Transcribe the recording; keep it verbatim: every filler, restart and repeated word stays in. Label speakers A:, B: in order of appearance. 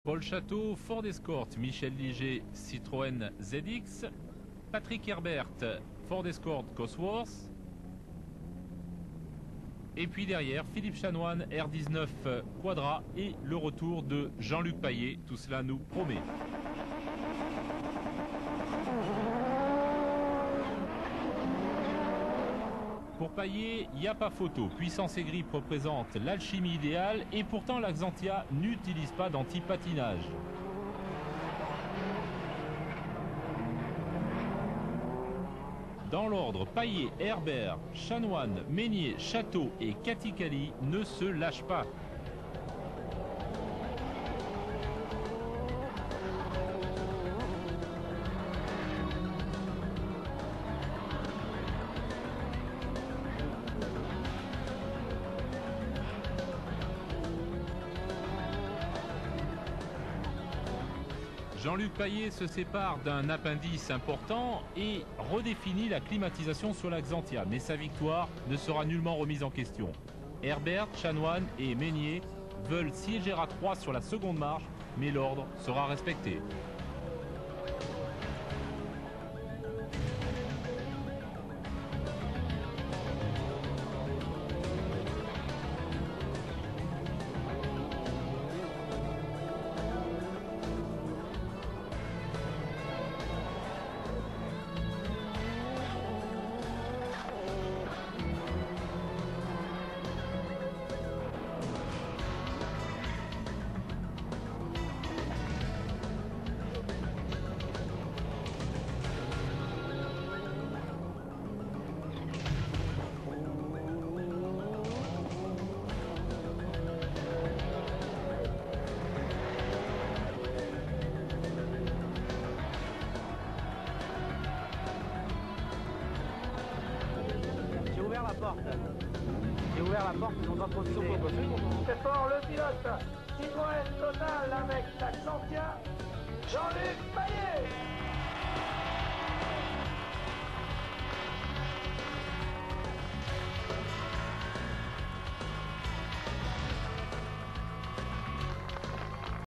A: Paul Château, Ford Escort, Michel Liger, Citroën Z X, Patrick Herbert, Ford Escort Cosworth, et puis derrière Philippe Chanoine, R dix-neuf Quadra et le retour de Jean-Luc Paillet, tout cela nous promet. Pour Paillet, il n'y a pas photo. Puissance et grippe représentent l'alchimie idéale et pourtant la Xantia n'utilise pas d'anti-patinage. Dans l'ordre, Paillet, Herbert, Chanoine, Meignier, Château et Katikali ne se lâchent pas. Jean-Luc Paillet se sépare d'un appendice important et redéfinit la climatisation sur la Xantia, mais sa victoire ne sera nullement remise en question. Herbert, Chanoine et Meignier veulent siéger à trois sur la seconde marche, mais l'ordre sera respecté.
B: J'ai ouvert la porte. J'ai ouvert la porte, ils n'ont pas profité.
C: C'est fort le pilote. Citroën Total avec la Xantia. Jean-Luc